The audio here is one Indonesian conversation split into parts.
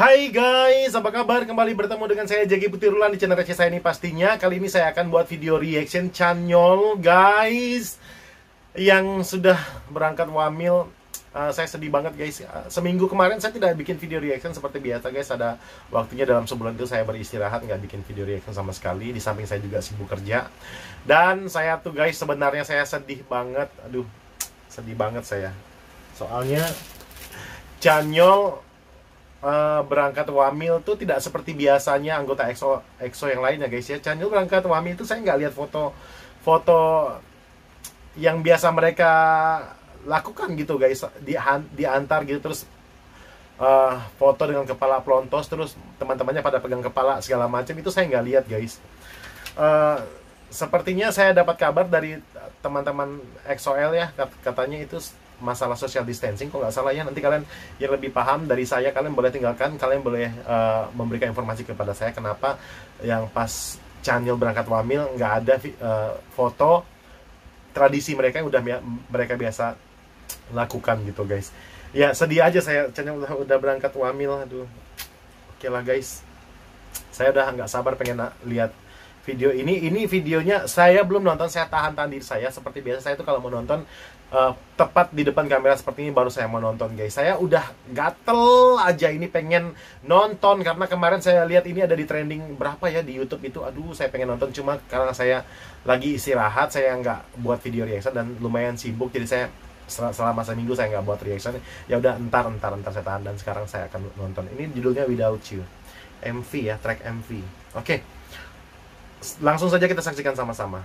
Hai guys, apa kabar? Kembali bertemu dengan saya Jeki Putirulan di channel receh saya ini pastinya. Kali ini saya akan buat video reaction Chanyeol guys, yang sudah berangkat wamil. Saya sedih banget guys. Seminggu kemarin saya tidak bikin video reaction seperti biasa guys. Ada waktunya dalam sebulan itu saya beristirahat, nggak bikin video reaction sama sekali. Di samping saya juga sibuk kerja. Dan saya tuh guys, sebenarnya saya sedih banget. Aduh, sedih banget saya. Soalnya Chanyeol berangkat wamil tuh tidak seperti biasanya anggota EXO yang lainnya guys ya. Chanyeol berangkat wamil itu saya nggak lihat foto yang biasa mereka lakukan gitu guys, diantar gitu terus foto dengan kepala pelontos terus teman-temannya pada pegang kepala segala macam, itu saya nggak lihat guys. Sepertinya saya dapat kabar dari teman-teman EXO-L ya, katanya itu masalah social distancing kok nggak salah ya. Nanti kalian yang lebih paham dari saya, kalian boleh tinggalkan, kalian boleh memberikan informasi kepada saya kenapa yang pas Chanyeol berangkat wamil nggak ada foto tradisi mereka yang udah mereka biasa lakukan gitu guys. Ya sedih aja saya, Chanyeol udah berangkat wamil. Aduh, oke lah guys, saya udah nggak sabar pengen lihat video ini. Ini videonya saya belum nonton, saya tahan-tahan diri saya. Seperti biasa saya tuh kalau mau nonton tepat di depan kamera seperti ini baru saya mau nonton guys. Saya udah gatel aja ini pengen nonton karena kemarin saya lihat ini ada di trending berapa ya di YouTube itu. Aduh, saya pengen nonton, cuma karena saya lagi istirahat saya nggak buat video reaction dan lumayan sibuk, jadi saya selama seminggu saya nggak buat reaction. Ya udah, ntar saya tahan, dan sekarang saya akan nonton. Ini judulnya Without You, MV ya, track MV. Oke, langsung saja kita saksikan sama-sama.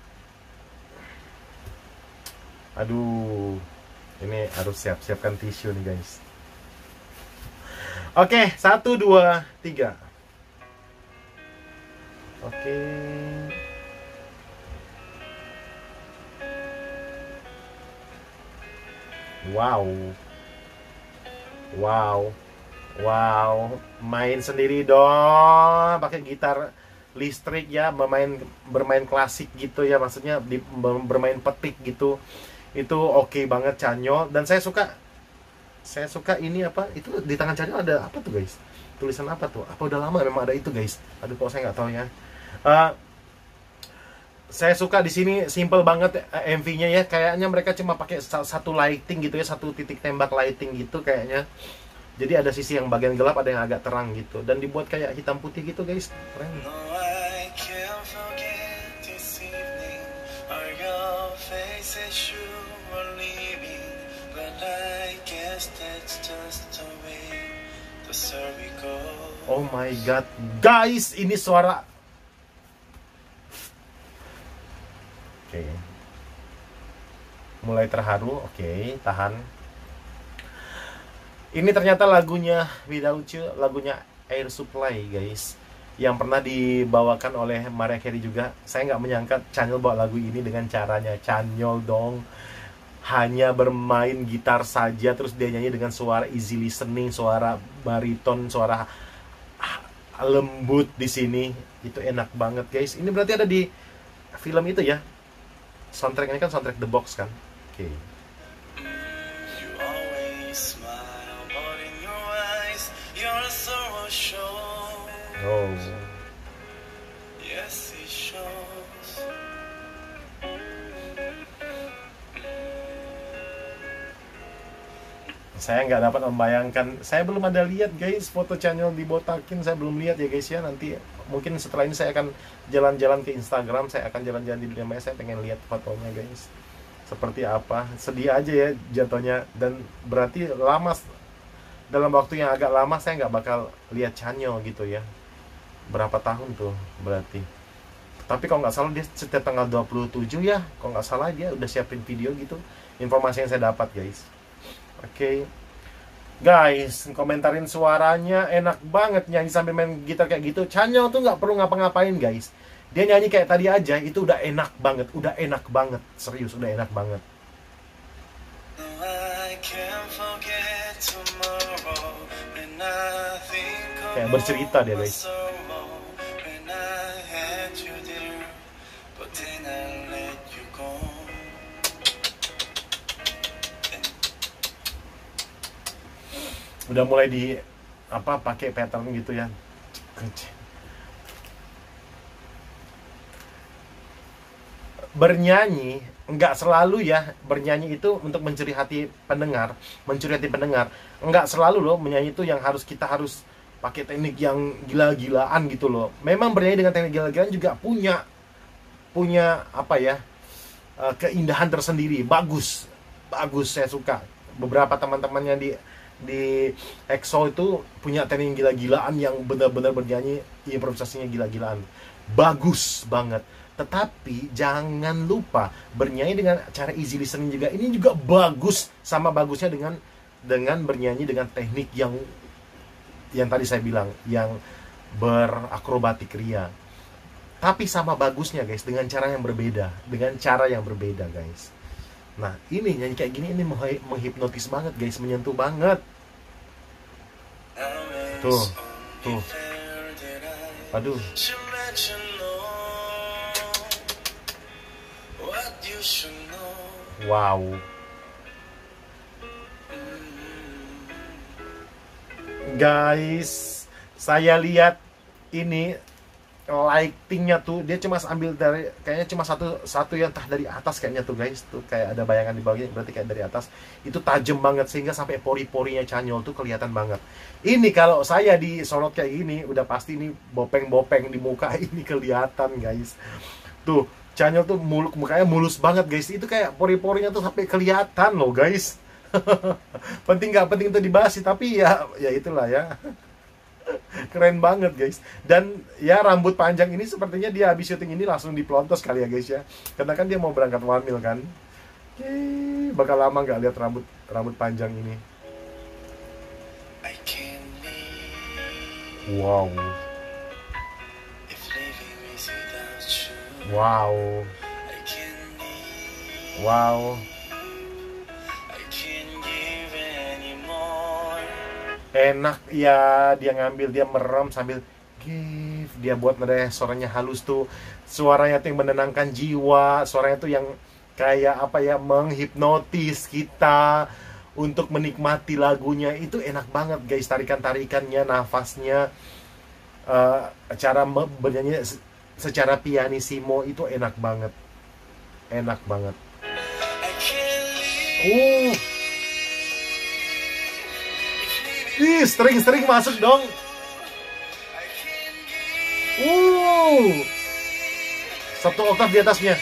Aduh, ini harus siapkan tisu nih guys. Oke, 1, 2, 3. Oke. Wow, main sendiri dong, pakai gitar listrik ya, bermain klasik gitu ya, maksudnya bermain petik gitu. Itu oke banget Chanyeol, dan saya suka ini apa itu di tangan Chanyeol ada apa tuh guys, tulisan apa tuh, apa udah lama memang ada itu guys. Aduh, kok saya nggak tahu ya. Saya suka di sini simple banget MV-nya ya, kayaknya mereka cuma pakai satu lighting gitu ya, satu titik tembak lighting gitu kayaknya. Jadi ada sisi yang bagian gelap, ada yang agak terang gitu, dan dibuat kayak hitam putih gitu guys, keren. Oh my god guys, ini suara. Oke, mulai terharu. Oke, tahan. Ini ternyata lagunya Without You, lagunya Air Supply guys, yang pernah dibawakan oleh Mariah Carey juga. Saya nggak menyangka Chanyeol bawa lagu ini dengan caranya Chanyeol dong, hanya bermain gitar saja terus dia nyanyi dengan suara easy listening, suara bariton, suara lembut di sini. Itu enak banget guys. Ini berarti ada di film itu ya, soundtrack ini kan soundtrack The Box kan. Oke. Oh. Saya nggak dapat membayangkan, saya belum ada lihat guys foto Chanyeol dibotakin, saya belum lihat ya guys ya. Nanti mungkin setelah ini saya akan jalan-jalan ke Instagram, saya akan jalan-jalan di dunia maya, saya pengen lihat fotonya guys seperti apa. Sedih aja ya jatuhnya, dan berarti lama, dalam waktu yang agak lama saya nggak bakal lihat Chanyeol gitu ya. Berapa tahun tuh berarti. Tapi kalau nggak salah dia setiap tanggal 27 ya, kalau nggak salah dia udah siapin video gitu, informasi yang saya dapat guys. Oke. Guys, komentarin suaranya enak banget, nyanyi sambil main gitar kayak gitu. Chanyeol tuh nggak perlu ngapa-ngapain guys, dia nyanyi kayak tadi aja itu udah enak banget, serius udah enak banget. Kayak bercerita dia guys. Udah mulai di apa pakai pattern gitu ya. Bernyanyi nggak selalu ya, bernyanyi itu untuk mencuri hati pendengar, nggak selalu loh. Menyanyi itu yang kita harus pakai teknik yang gila-gilaan gitu loh. Memang bernyanyi dengan teknik gila-gilaan juga punya apa ya, keindahan tersendiri. Bagus, saya suka. Beberapa teman-temannya di EXO itu punya teknik gila-gilaan yang benar-benar bernyanyi improvisasinya gila-gilaan, bagus banget. Tetapi jangan lupa bernyanyi dengan cara easy listening juga. Ini juga bagus, sama bagusnya dengan bernyanyi dengan teknik yang tadi saya bilang, yang berakrobatik ria. Tapi sama bagusnya guys, dengan cara yang berbeda, guys. Nah, ini nyanyi kayak gini, ini menghipnotis banget guys, menyentuh banget. Tuh. Aduh. Wow. Guys, saya lihat ini lightingnya tuh, dia cuma ambil dari, kayaknya cuma satu yang entah dari atas kayaknya tuh guys, tuh kayak ada bayangan di bawahnya, berarti kayak dari atas. Itu tajam banget sehingga sampai pori-porinya Chanyeol tuh kelihatan banget. Ini kalau saya disorot kayak gini, udah pasti ini bopeng-bopeng di muka ini kelihatan guys. Tuh Chanyeol tuh mukanya mulus banget guys, itu kayak pori-porinya tuh sampai kelihatan loh guys. Penting nggak penting itu dibahas sih, tapi ya itulah ya. Keren banget guys. Dan ya rambut panjang ini sepertinya dia habis syuting ini langsung dipelontos kali ya guys ya, karena kan dia mau berangkat wamil kan. Bakal lama nggak lihat rambut panjang ini. Wow. Enak ya, dia ngambil, dia merem sambil give, dia buat nada suaranya halus tuh, suaranya tuh yang menenangkan jiwa, suaranya tuh yang kayak apa ya, menghipnotis kita untuk menikmati lagunya. Itu enak banget guys, tarikannya, nafasnya, cara bernyanyi secara pianissimo itu enak banget. String masuk dong. Satu oktav di atasnya.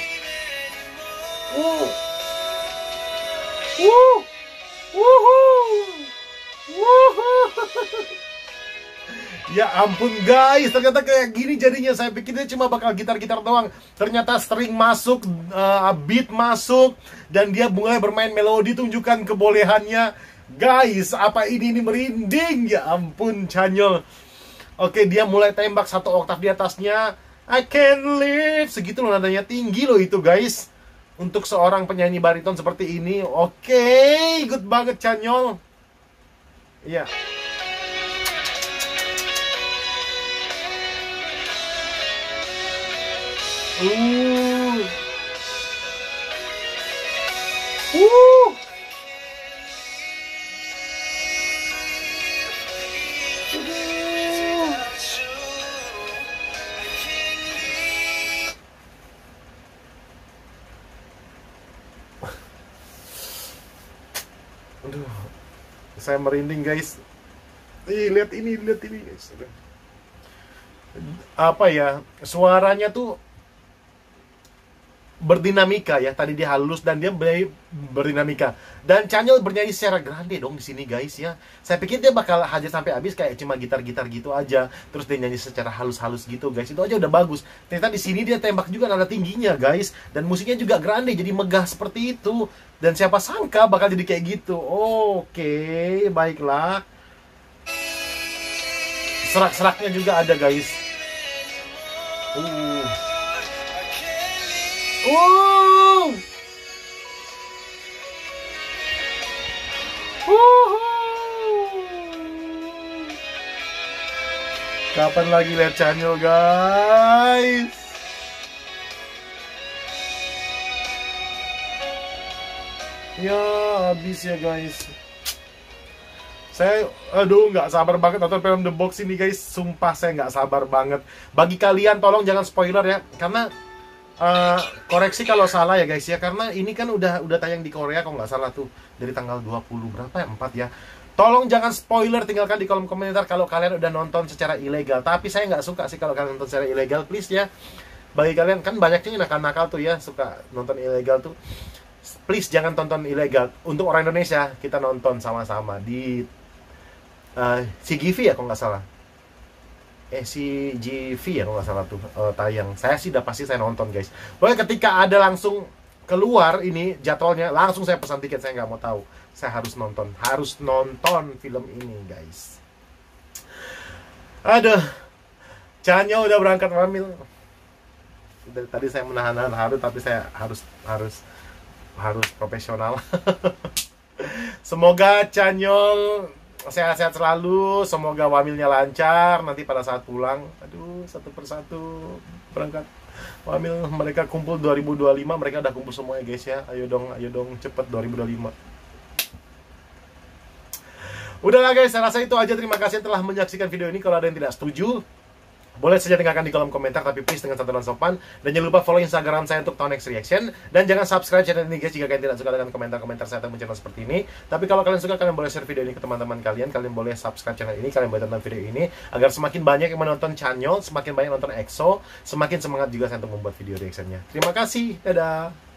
Ya ampun guys, ternyata kayak gini jadinya. Saya pikir dia cuma bakal gitar-gitar doang. Ternyata string masuk, beat masuk, dan dia mulai bermain melodi, tunjukkan kebolehannya. Guys, apa ini merinding. Ya ampun, Chanyeol. Oke, dia mulai tembak satu oktav di atasnya. I can live. Segitu loh nadanya, tinggi loh itu guys. Untuk seorang penyanyi bariton seperti ini. Oke, good banget Chanyeol. Iya. Aduh, saya merinding guys. Lihat ini guys. Apa ya, suaranya tuh berdinamika ya. Tadi dia halus dan dia berdinamika. Dan Chanyeol bernyanyi secara grande dong di sini guys ya. Saya pikir dia bakal hajar sampai habis kayak cuma gitar-gitar gitu aja, terus dia nyanyi secara halus-halus gitu guys. Itu aja udah bagus. Ternyata di sini dia tembak juga nada tingginya guys, dan musiknya juga grande, jadi megah seperti itu. Dan siapa sangka bakal jadi kayak gitu. Oke, baiklah. Serak-seraknya juga ada guys. Kapan lagi lihat Chanyeol guys? Ya habis ya guys. Saya, aduh, nggak sabar banget nonton film The Box ini guys. Sumpah saya nggak sabar banget. Bagi kalian tolong jangan spoiler ya, karena koreksi kalau salah ya guys ya, karena ini kan udah tayang di Korea kalau nggak salah tuh dari tanggal 20 berapa ya, 4 ya. Tolong jangan spoiler, tinggalkan di kolom komentar kalau kalian udah nonton secara ilegal. Tapi saya nggak suka sih kalau kalian nonton secara ilegal, please ya. Bagi kalian kan banyaknya nakal-nakal tuh ya, suka nonton ilegal tuh. Please jangan tonton ilegal. Untuk orang Indonesia kita nonton sama-sama di CGV ya kalau nggak salah. CGV ya kalau nggak salah tuh tayang. Saya sih udah pasti saya nonton guys. Pokoknya ketika ada langsung keluar ini jadwalnya, langsung saya pesan tiket, saya nggak mau tahu. Saya harus nonton film ini guys. Aduh, Chanyo udah berangkat hamil. Tadi saya menahan haru, tapi saya harus profesional. Semoga Chanyol sehat-sehat selalu, semoga wamilnya lancar nanti pada saat pulang. Aduh, satu persatu berangkat wamil, mereka kumpul 2025, mereka udah kumpul semuanya guys ya. Ayo dong cepet 2025. Udahlah guys, saya rasa itu aja. Terima kasih telah menyaksikan video ini. Kalau ada yang tidak setuju, boleh saja tinggalkan di kolom komentar, tapi please dengan santunan sopan. Dan jangan lupa follow Instagram saya untuk Tonex Reaction. Dan jangan subscribe channel ini guys jika kalian tidak suka dengan komentar-komentar saya tentang channel seperti ini. Tapi kalau kalian suka, kalian boleh share video ini ke teman-teman kalian. Kalian boleh subscribe channel ini, kalian boleh tonton video ini, agar semakin banyak yang menonton Chanyo, semakin banyak nonton EXO, semakin semangat juga saya untuk membuat video reactionnya. Terima kasih, dadah.